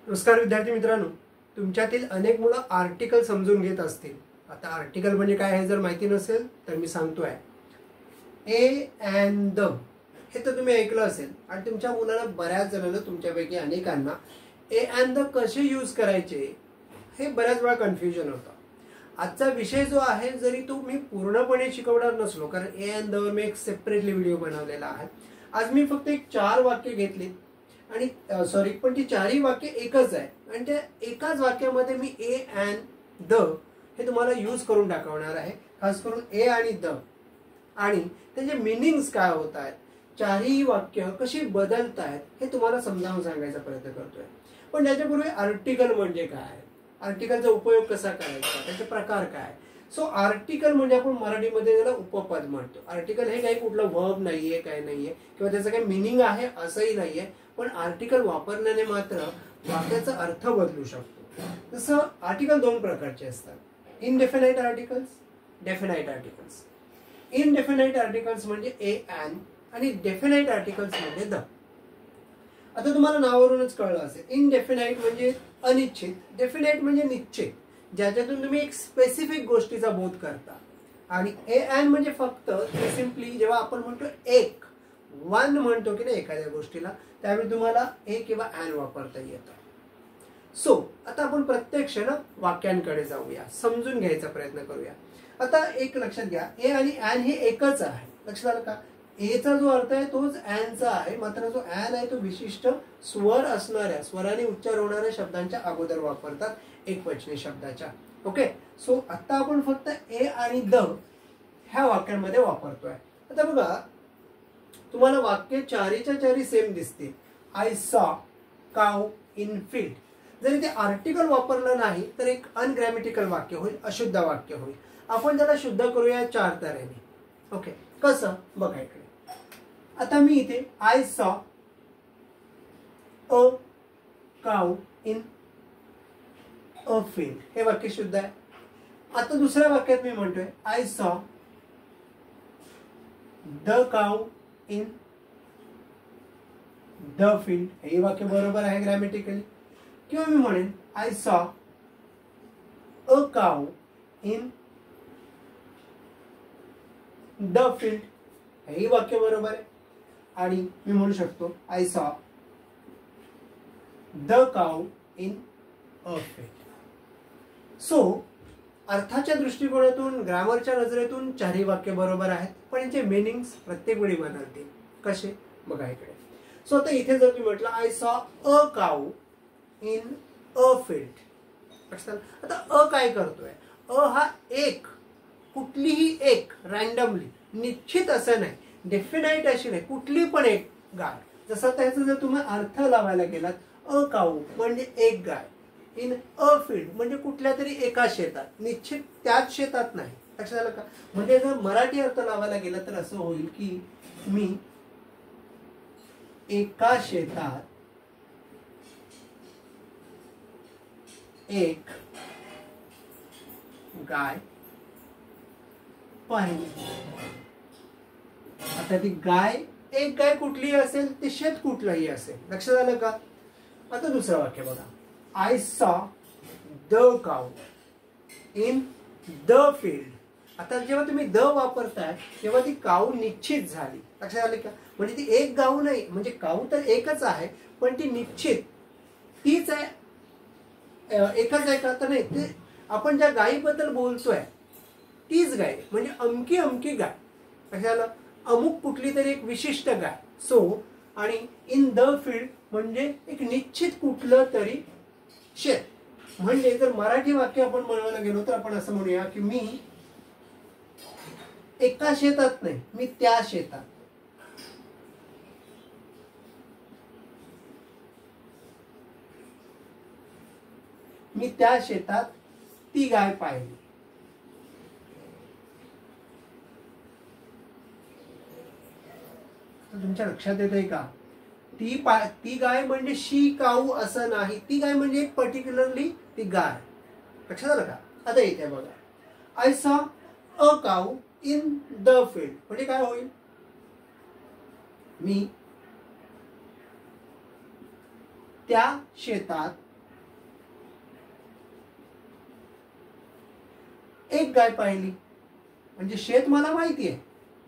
नमस्कार विद्यार्थी मित्रांनो, तुमच्यातील अनेक मुलं आर्टिकल समजून घेत असतील. आता आर्टिकल म्हणजे काय हे जर माहिती नसेल तर मी सांगतोय. ए अँड द हे तर तुम्ही ऐकलं असेल आणि तुमच्या मुलाला बऱ्याच जणांना तुमच्यापैकी अनेकांना ए अँड द कसे यूज करायचे हे बऱ्याच वेळा कन्फ्युजन होतं. आजचा विषय जो आहे जरी तो मी पूर्णपणे शिकवणार नसलो, कारण ए अँड द मी एक सेपरेटली व्हिडिओ बनवलेला आहे. आज मी फक्त एक 4 वाक्य घेतली आणि सॉरी पण ती 4ही वाक्य एकच आहे आणि त्या एकाच वाक्यामध्ये मी ए अँड द हे तुम्हाला यूज करून दाखवणार आहे. खास करून ए आणि द आणि त्याचे मीनिंग्स काय होत आहेत, 4ही वाक्य कशी बदलत आहेत हे तुम्हाला समजावून सांगायचा प्रयत्न करतोय. पण त्याच्यापूर्वी आर्टिकल म्हणजे काय, आर्टिकलचा उपयोग कसा करायचा, त्याचे प्रकार काय. सो आर्टिकल म्हणजे आपण मराठीमध्ये त्याला उपपद म्हणतो. आर्टिकल हे काही कुठलं वर्ब नाहीये, काय नाहीये किंवा त्याचं काही मिनिंग आहे असंही नाहीये, पण आर्टिकल वापरल्याने मात्र वाक्याचा अर्थ बदलू शकतो. जसं आर्टिकल 2 प्रकारचे असतात, indefinite articles, definite articles. Indefinite articles म्हणजे ए अँड आणि डेफिनाइट आर्टिकल्स म्हणजे द. आता तुम्हाला नावावरूनच कळलं असेल, इनडेफिनाइट म्हणजे अनिश्चित, डेफिनाइट म्हणजे निश्चित, ज्याच्यातून तुम्ही एक स्पेसिफिक गोष्टीचा बोध करता. आणि ए अँड म्हणजे फक्त सिम्पली जेव्हा आपण म्हणतो एक वन म्हणतो की नाही एखाद्या गोष्टीला, त्यावेळी तुम्हाला ए किंवा अँड वापरता येतं. सो आता आपण प्रत्यक्ष वाक्यांकडे जाऊया, समजून घ्यायचा प्रयत्न करूया. आता एक लक्षात घ्या, ए आणि अँड हे एकच आहे. लक्षात आलं का? एचा जो अर्थ आहे तोच अँडचा आहे, मात्र जो अँड आहे तो विशिष्ट स्वर असणाऱ्या, स्वराने उच्चार होणाऱ्या शब्दांच्या अगोदर वापरतात एकवचनी शब्दाच्या. ओके, सो आता आपण फक्त ए आणि द ह्या वाक्यांमध्ये वापरतोय. आता बघा, तुम्हाला वाक्य 4च्या 4 सेम दिसतील. I saw cow in field. जरी ते आर्टिकल वापरलं नाही तर एक अनग्रॅमॅटिकल वाक्य होईल, अशुद्ध वाक्य होईल. आपण त्याला शुद्ध करूया 4 तऱ्हेने. ओके, कसं बघा इकडे. आता मी इथे I saw a cow in a field हे वाक्य शुद्ध आहे. आता दुसऱ्या वाक्यात मी म्हणतोय I saw the cow in the field, हे वाक्य बरोबर आहे ग्रॅमॅटिकली. किंवा मी म्हणेन I saw a cow in the field, हेही वाक्य बरोबर आहे. आणि मी म्हणू शकतो I saw the cow in a field. So अर्थाच्या दृष्टिकोनातून, ग्रामरच्या नजरेतून 4ही वाक्य बरोबर आहेत, पण यांचे मिनिंग्स प्रत्येक वेळी बदलतील. कसे बघा इकडे. सो आता इथे जर तुम्ही म्हटलं I saw a cow in a field, आता अ काय करतोय, अ हा एक, कुठलीही एक, रॅन्डमली, निश्चित असं नाही, डेफिनाइट अशी नाही, कुठली पण एक गाय. जसं त्याचा जर तुम्ही अर्थ लावायला गेलात, अ काऊ म्हणजे एक गाय, इन अ फील्ड म्हणजे कुठल्या तरी एका शेतात, निश्चित त्याच शेतात नाही. लक्षात आलं का? म्हणजे जर मराठी अर्थ लावायला गेला तर असं होईल की मी एका शेतात एक गाय पाहिली. आता ती गाय, एक गाय कुठलीही असेल, ते शेत कुठलंही असेल. लक्षात आलं का? आता दुसरं वाक्य बघा, I saw the cow in the field. आता जेव्हा तुम्ही द वापरताय तेव्हा ती काऊ निश्चित झाली. लक्षात आलं का? म्हणजे ती एक गाऊ नाही, म्हणजे काऊ तर एकच आहे पण ती निश्चित तीच आहे, एकच आहे का? तर नाही, ते आपण ज्या गायीबद्दल बोलतोय तीच गाय, म्हणजे अमकी अमकी गाय. लक्षात आलं? अमुक कुठली तरी एक विशिष्ट गाय. सो आणि इन द फील्ड म्हणजे एक निश्चित कुठलं तरी शेत. म्हणजे जर मराठी वाक्य आपण बनवायला गेलो तर आपण असं म्हणूया की मी एका शेतात नाही, मी त्या शेतात. मी त्या शेतात ती गाय पाहिली. तुमच्या लक्षात येत आहे का? ती गाय म्हणजे शी काऊ असं नाही, ती गाय म्हणजे एक पर्टिक्युलरली ती गाय. लक्षात आलं का? आता इथे बघा, I saw a cow in the field म्हणजे काय होईल, मी त्या शेतात एक गाय पाहिली, म्हणजे शेत मला माहिती आहे.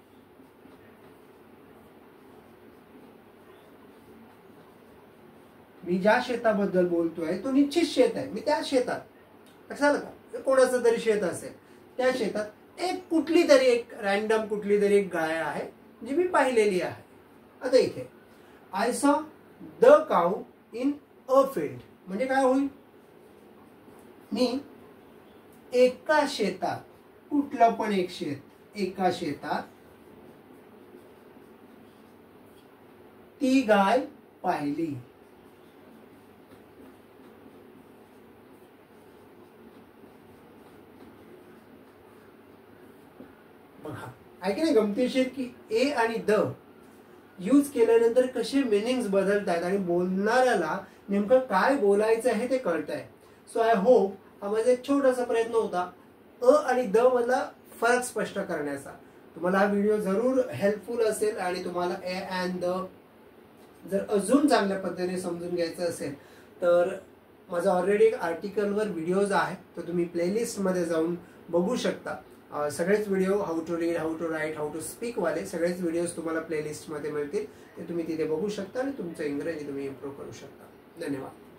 मी ज्या शेताबद्दल बोलतोय तो निश्चित शेत आहे. मी त्या शेतात, लक्षात का, कोणाचं तरी शेत असेल, त्या शेतात एक कुठली तरी एक रॅन्डम कुठली तरी एक गाय आहे जी मी पाहिलेली आहे. आता इथे I saw the cow in a field म्हणजे काय होईल, मी एका शेतात, कुठलं पण एक शेत, एका शेतात ती गाय पाहिली. बघा आहे की नाही गमतीशीर की ए आणि द यूज केल्यानंतर कसे मिनिंग्स बदलत आहेत आणि बोलणाऱ्याला नेमकं काय बोलायचं आहे ते कळत आहे. सो आय होप हा माझा एक छोटासा प्रयत्न होता अ आणि द मधला फरक स्पष्ट करण्याचा. तुम्हाला हा व्हिडिओ जरूर हेल्पफुल असेल आणि तुम्हाला ए अँड द जर अजून चांगल्या पद्धतीने समजून घ्यायचं असेल तर माझा ऑलरेडी एक आर्टिकलवर व्हिडिओज आहे, तर तुम्ही प्लेलिस्टमध्ये जाऊन बघू शकता. सगळेच video how to read, how to write, how to speak वाले सगळेच व्हिडिओज तुम्हाला प्लेलिस्टमध्ये मिळतील. ते तुम्ही तिथे बघू शकता आणि तुमचं इंग्रजी तुम्ही इम्प्रूव्ह करू शकता. धन्यवाद.